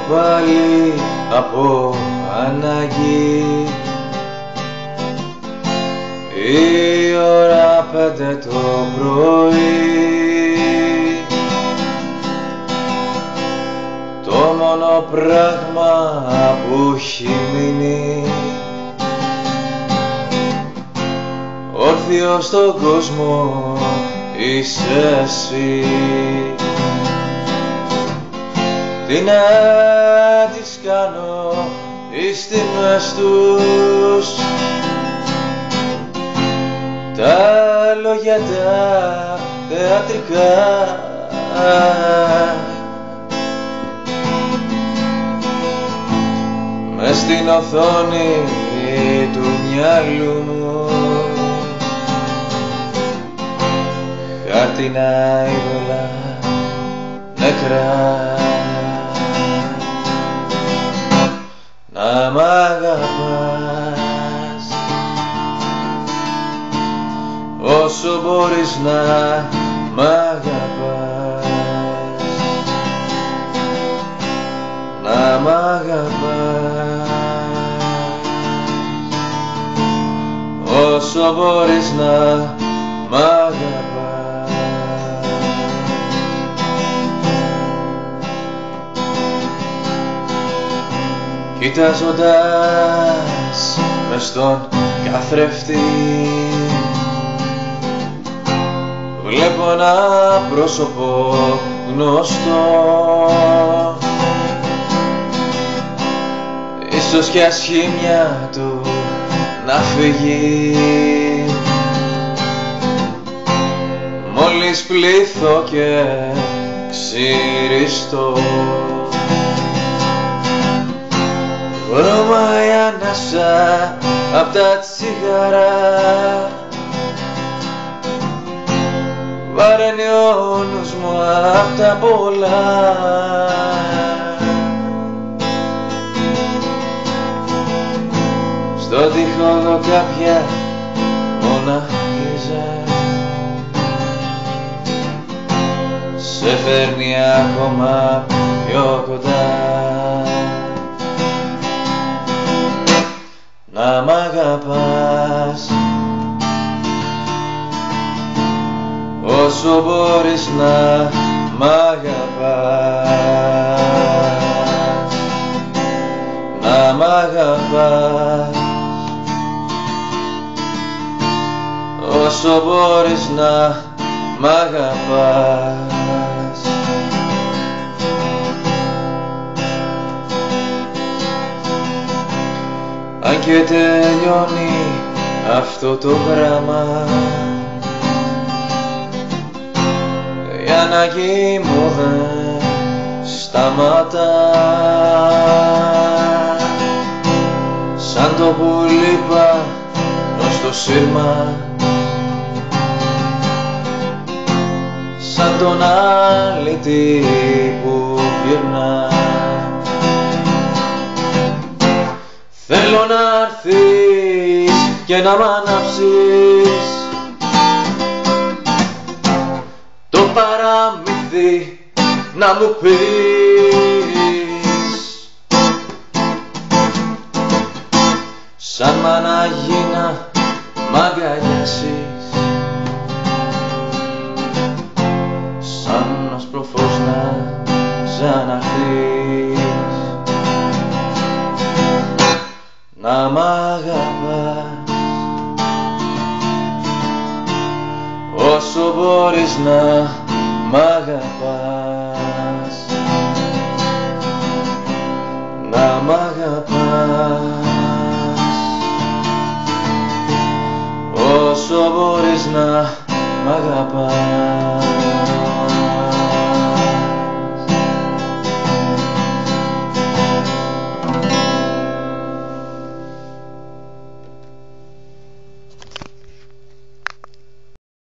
πάλι από ανάγκη. Η ώρα 5 το πρωί, το μόνο πράγμα που έχει μείνει όρθιος στον κόσμο είσαι εσύ. Τι να τις κάνω τις τιμές τους, τα λόγια τα θεατρικά, μες στην οθόνη του μυαλού μου χάρτινα είδωλα νεκρά. Να μ' αγαπάς όσο μπορείς να μ' αγαπάς, να μ' αγαπάς όσο μπορείς να μ' αγαπάς. Κοιτάζοντας μες στον καθρέφτη βλέπω ένα πρόσωπο γνωστό, ίσως κι ασχήμια του να φύγει μόλις πλήθω και ξυριστώ. Βρωμάει ανάσα απ' τα τσιγάρα, βαραίνει ο νους μου απ' τα πολλά. Στο τοίχο δω κάποια μοναχίζα, σε φέρνει ακόμα πιο κοντά. Να μ' αγαπάς όσο μπορείς να μ' αγαπάς, να μ' αγαπάς όσο μπορείς να μ' αγαπάς. Αν και τελειώνει αυτό το γράμμα, η ανάγκη μου δεν σταματά. Σαν το πουλί πάνω στο σύρμα, σαν τον αλήτη που γυρνά. Θέλω να έρθεις και να μ' ανάψεις το παραμύθι, να μου πεις σαν μαναγί να μ' αγκαλιάσεις, σαν άσπρο φως να ξαναρθείς. Να μ' αγαπάς όσο μπορείς να μ' αγαπάς, να μ' αγαπάς όσο μπορείς να μ' αγαπάς.